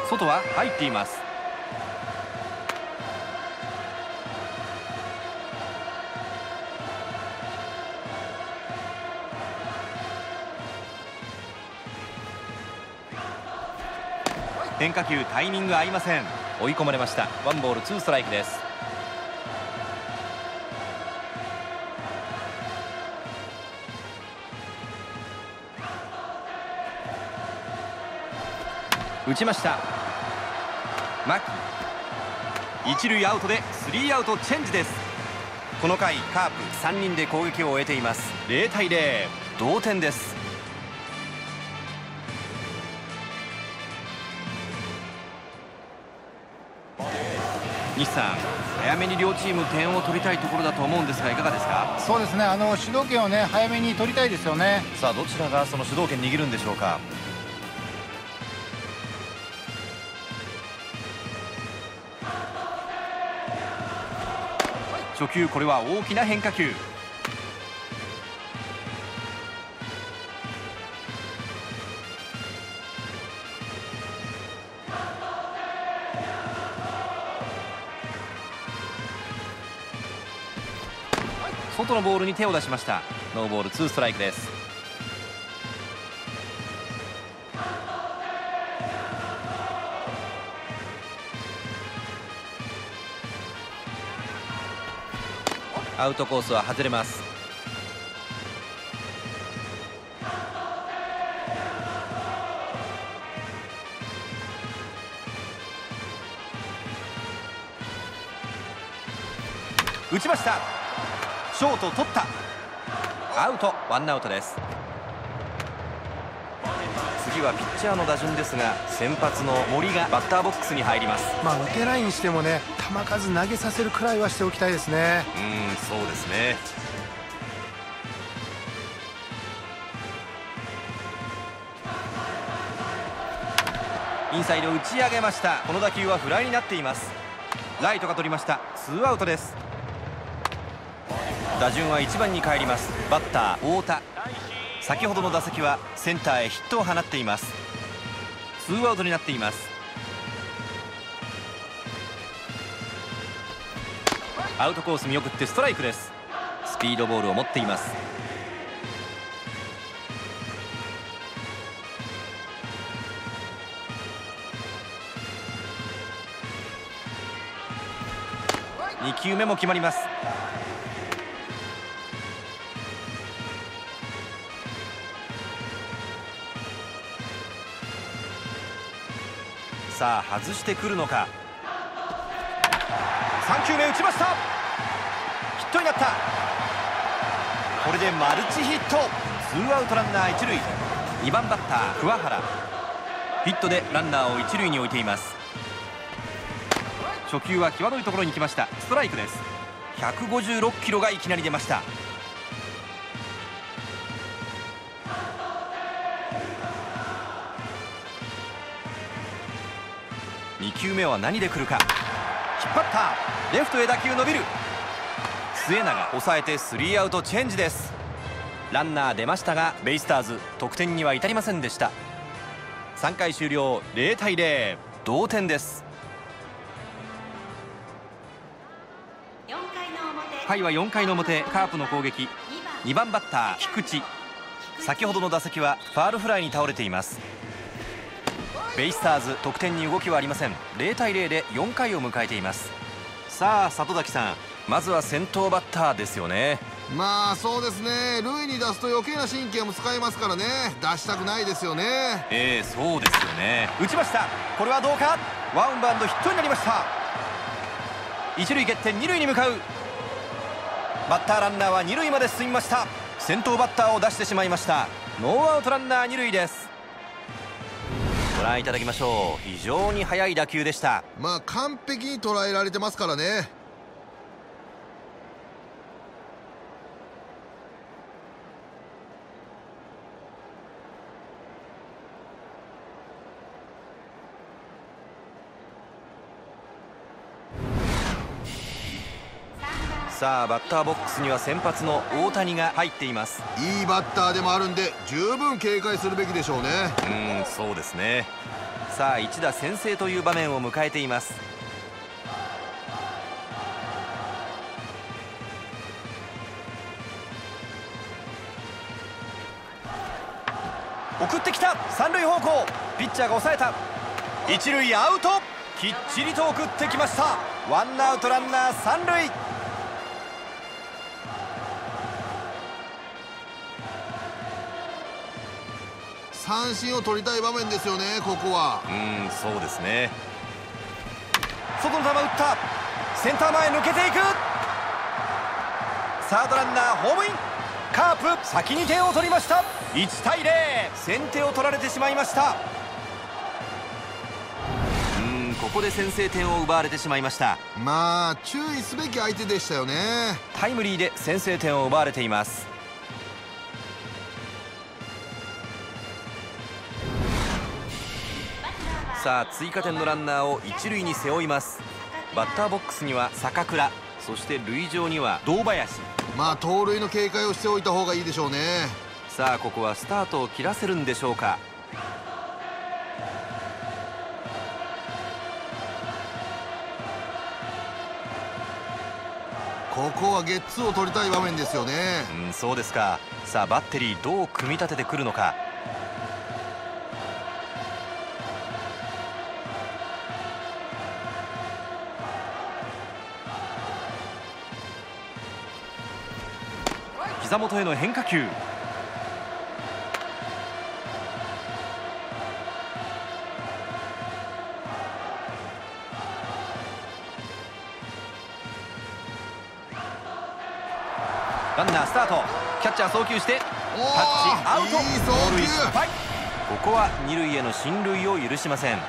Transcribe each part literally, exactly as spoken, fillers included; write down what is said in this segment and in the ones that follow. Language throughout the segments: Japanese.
外は入っています。変化球タイミング合いません。追い込まれました。ワンボールツーストライクです。打ちました。牧、一塁アウトでスリーアウトチェンジです。この回カープさんにんで攻撃を終えています。ゼロたいゼロ、同点です。西さん、早めに両チーム点を取りたいところだと思うんですが、いかがですか？ そうですね、あの主導権をね早めに取りたいですよね。 さあ、どちらがその主導権握るんでしょうか。初球、これは大きな変化球。外のボールに手を出しました。ノーボールツーストライクです。アウトコースは外れます。打ちました。ショート取った。アウト、ワンアウトです。次はピッチャーの打順ですが、先発の森がバッターボックスに入ります。 まあ打てないにしてもね、球数投げさせるくらいはしておきたいですね。 うん、そうですね。インサイド打ち上げました。この打球はフライになっています。ライトが取りました。ツーアウトです。打順はいちばんに帰ります。バッター太田、先ほどの打席はセンターへヒットを放っています。ツーアウトになっています。アウトコース見送ってストライクです。スピードボールを持っています。にきゅうめも決まります。さあ、外してくるのか。さんきゅうめ打ちました。ヒットになった。これでマルチヒット。ツーアウトランナー一塁。にばんバッター桑原、ヒットでランナーを一塁に置いています。初球は際どいところに来ました。ストライクです。ひゃくごじゅうろくキロがいきなり出ました。にきゅうめは何で来るか。引っ張った。レフトへ打球伸びる。末永抑えてスリーアウトチェンジです。ランナー出ましたがベイスターズ得点には至りませんでした。さんかい終了、ゼロたいゼロ、同点です。回はよんかいの表、カープの攻撃。にばんバッター菊池、先ほどの打席はファールフライに倒れています。ベイスターズ得点に動きはありません。ゼロたいゼロでよんかいを迎えています。さあ、里崎さん、まずは先頭バッターですよね。 まあそうですね、塁に出すと余計な神経も使いますからね、出したくないですよね。 ええ、そうですよね。打ちました。これはどうか。ワンバウンドヒットになりました。一塁蹴って二塁に向かう。バッターランナーは二塁まで進みました。先頭バッターを出してしまいました。ノーアウトランナー二塁です。ご覧いただきましょう。非常に速い打球でした。 まあ完璧に捉えられてますからね。 さあバッターボックスには先発の大谷が入っています。 いいバッターでもあるんで十分警戒するべきでしょうね。 うん、そうですね。さあ一打先制という場面を迎えています。送ってきた三塁方向、ピッチャーが抑えた。一塁アウト、きっちりと送ってきました。ワンアウトランナー三塁。 三振を取りたい場面ですよね、ここは。 うん、そうですね。外の球打った、センター前抜けていく。サードランナーホームイン。カープ先に点を取りました。いちたいゼロ、先手を取られてしまいました。うん、ここで先制点を奪われてしまいました。 まあ注意すべき相手でしたよね。 タイムリーで先制点を奪われています。さあ追加点のランナーを一塁に背負います。バッターボックスには坂倉、そして塁上には堂林。 まあ盗塁の警戒をしておいた方がいいでしょうね。 さあここはスタートを切らせるんでしょうか。 ここはゲッツーを取りたい場面ですよね。 うん、そうですか。さあバッテリーどう組み立ててくるのか。膝元への変化球。ランナースタート、キャッチャー送球してタッチアウト。 いい送球。 盗塁失敗。ここは二塁への進塁を許しません。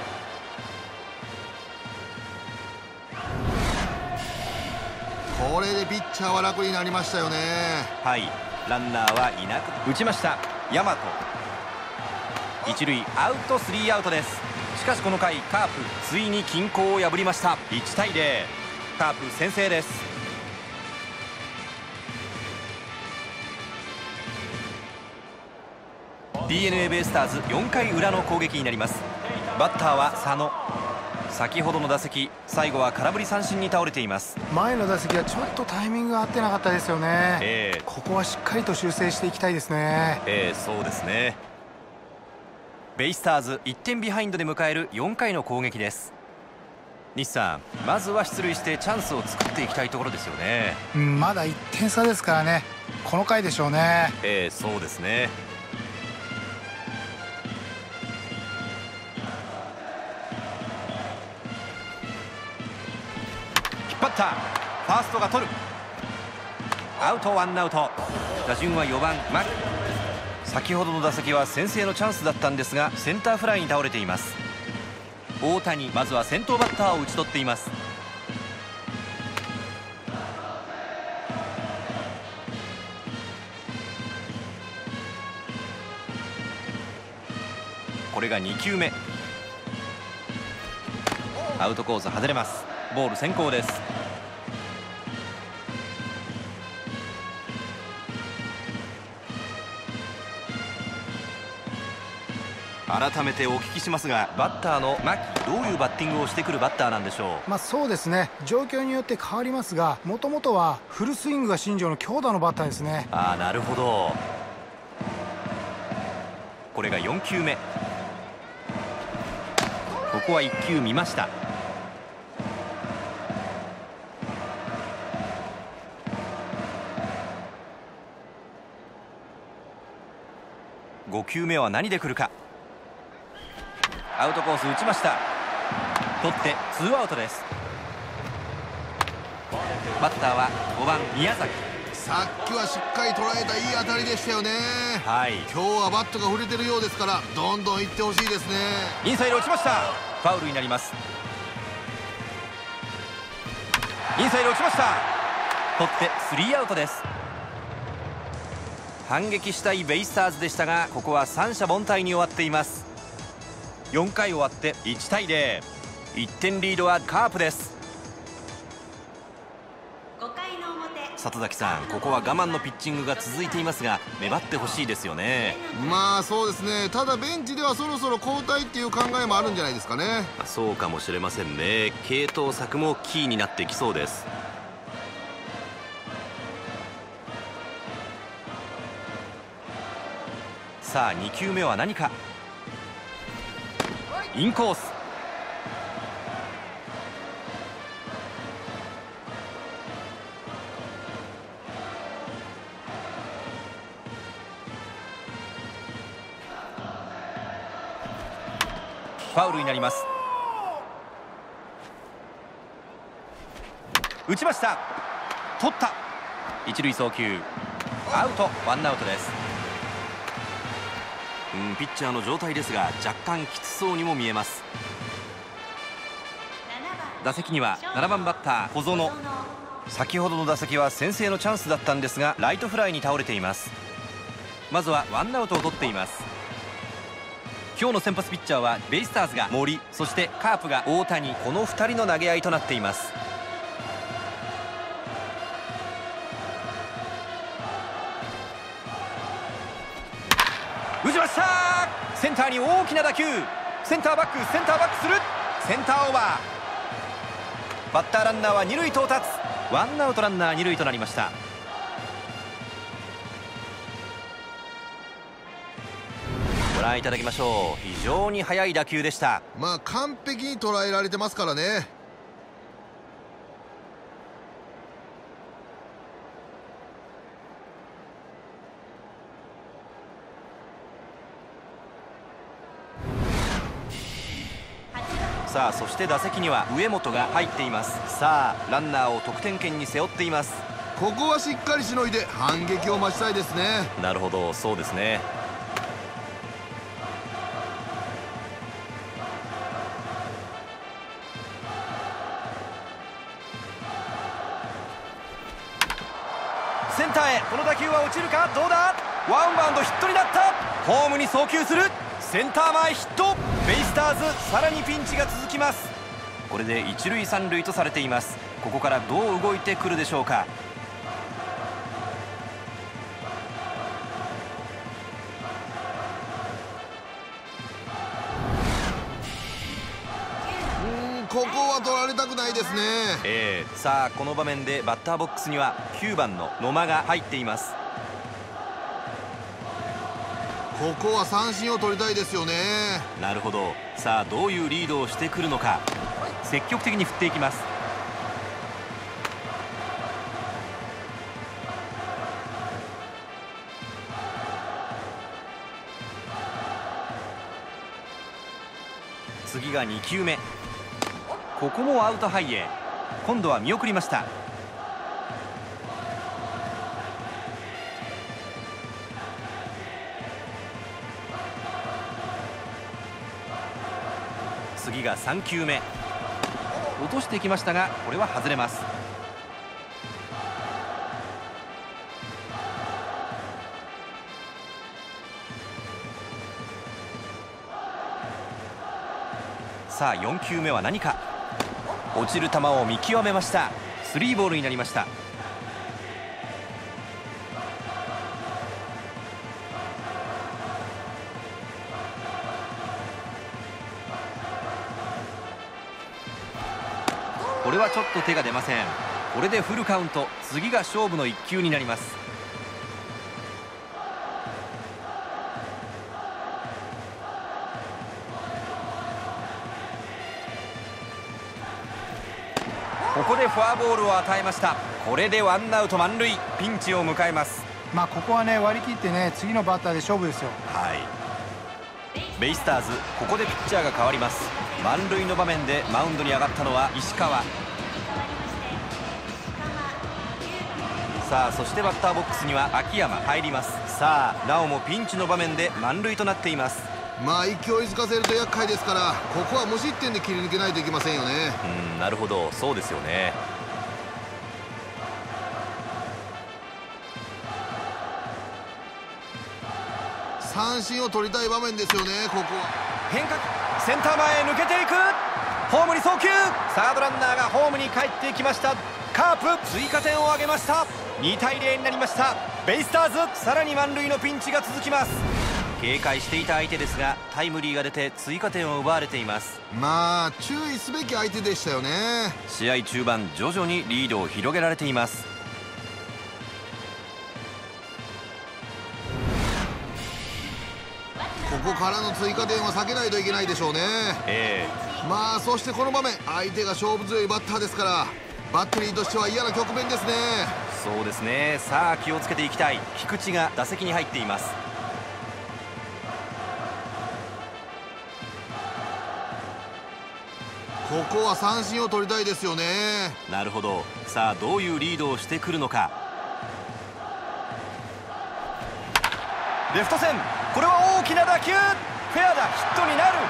これでピッチャーは楽になりましたよね。 はい、ランナーはいなく打ちました。大和一塁アウト、スリーアウトです。しかしこの回カープついに均衡を破りました。いちたいゼロ、カープ先制です。ディーエヌエー ベイスターズよんかい裏の攻撃になります。バッターは佐野。先ほどの打席、最後は空振り三振に倒れています。 前の打席はちょっとタイミングが合ってなかったですよね。 えー、 ここはしっかりと修正していきたいですね。 えー、そうですね。ベイスターズいってんビハインドで迎えるよんかいの攻撃です。西さん、まずは出塁してチャンスを作っていきたいところですよね。 うん、まだいってん差ですからね、この回でしょうね。 えー、そうですね。引っ張った、ファーストが取る。アウト、ワンアウト。打順はよばん牧。先ほどの打席は先制のチャンスだったんですがセンターフライに倒れています。大谷、まずは先頭バッターを打ち取っています。これがにきゅうめ。アウトコース外れます。ボール先行です。改めてお聞きしますが、バッターの牧、どういうバッティングをしてくるバッターなんでしょう。 まあそうですね、状況によって変わりますが、もともとはフルスイングが身上の強打のバッターですね。 ああ、なるほど。これがよんきゅうめ。ここはいっきゅう見ました。ごきゅうめは何で来るか。アウトコース打ちました。取ってツーアウトです。バッターはごばん宮崎。 さっきはしっかり捉えたいい当たりでしたよね。 はい、 今日はバットが振れてるようですからどんどんいってほしいですね。 インサイド落ちました。ファウルになります。インサイド落ちました。取ってスリーアウトです。反撃したいベイスターズでしたが、ここは三者凡退に終わっています。よんかい終わっていちたいゼロ、いってんリードはカープです。 ごかいの里崎さん、ここは我慢のピッチングが続いていますが粘ってほしいですよね。 まあそうですね。ただベンチではそろそろ交代っていう考えもあるんじゃないですかね。 そうかもしれませんね。継投策もキーになってきそうです。さあに球目は何か。インコース。ファウルになります。打ちました。取った。一塁送球アウト。ワンアウトです。うん、ピッチャーの状態ですが若干きつそうにも見えます。打席にはななばんバッター小園。先ほどの打席は先制のチャンスだったんですがライトフライに倒れています。まずはワンアウトを取っています。今日の先発ピッチャーはベイスターズが森、そしてカープが大谷、このふたりの投げ合いとなっています。打ちました。センターに大きな打球。センターバック、センターバックする。センターオーバー。バッターランナーは二塁到達。ワンアウトランナー二塁となりました。ご覧いただきましょう。非常に速い打球でした。 まあ完璧に捉えられてますからね。 さあそして打席には上本が入っています。さあランナーを得点圏に背負っています。 ここはしっかりしのいで反撃を待ちたいですね。 なるほど、そうですね。センターへこの打球は落ちるか。どうだ。ワンバウンドヒットになった。ホームに送球する。センター前ヒット。ベイスターズさらにピンチが続きます。これで一塁三塁とされています。ここからどう動いてくるでしょうか。 ここは取られたくないですね。 えー、さあこの場面でバッターボックスにはきゅうばんの野間が入っています。 ここは三振を取りたいですよね。 なるほど。さあどういうリードをしてくるのか。積極的に振っていきます。次がに球目。ここもアウトハイへ。今度は見送りました。次がさん球目。落としてきましたがこれは外れます。さあよん球目は何か。落ちる球を見極めました。スリーボールになりました。これはちょっと手が出ません。これでフルカウント。次が勝負のいっ球になります。ここでフォアボールを与えました。これでワンアウト満塁。ピンチを迎えます。 まあここはね割り切ってね次のバッターで勝負ですよ。 はい。ベイスターズここでピッチャーが変わります。満塁の場面でマウンドに上がったのは石川。さあそしてバッターボックスには秋山入ります。さあなおもピンチの場面で満塁となっています。 まあ勢いづかせると厄介ですから、ここは無失点で切り抜けないといけませんよね。 うん、なるほど、そうですよね。 三振を取りたい場面ですよね。ここは変化球、センター前へ抜けていく。 ホームに送球、サードランナーがホームに帰ってきました。カープ追加点を挙げました。にたいゼロになりました。ベイスターズさらに満塁のピンチが続きます。警戒していた相手ですがタイムリーが出て追加点を奪われています。 まあ注意すべき相手でしたよね。 試合中盤徐々にリードを広げられています。 ここからの追加点は避けないといけないでしょうね。 ええまあそしてこの場面相手が勝負強いバッターですからバッテリーとしては嫌な局面ですね。 そうですね。さあ気をつけていきたい。菊池が打席に入っています。 ここは三振を取りたいですよね。 なるほど。さあどういうリードをしてくるのか。レフト線、これは大きな打球、フェアだ、ヒットになる。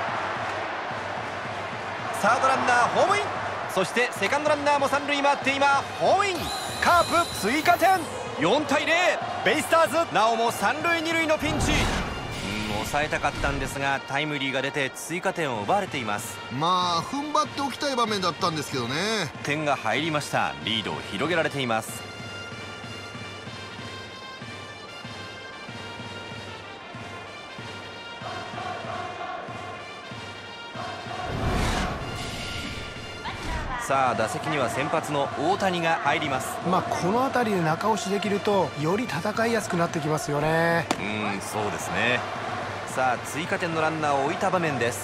サードランナーホームイン、そしてセカンドランナーも三塁回って今ホームイン。カープ追加点、よんたいゼロ。ベイスターズなおも三塁二塁のピンチ。うん抑えたかったんですがタイムリーが出て追加点を奪われています。 まあ踏ん張っておきたい場面だったんですけどね。 点が入りました。リードを広げられています。さあ打席には先発の大谷が入ります。 まあこの辺りで中押しできるとより戦いやすくなってきますよね。 うんそうですね。さあ追加点のランナーを置いた場面です。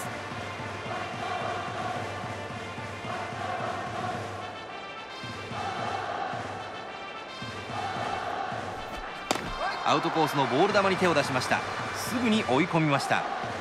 アウトコースのボール球に手を出しました。すぐに追い込みました。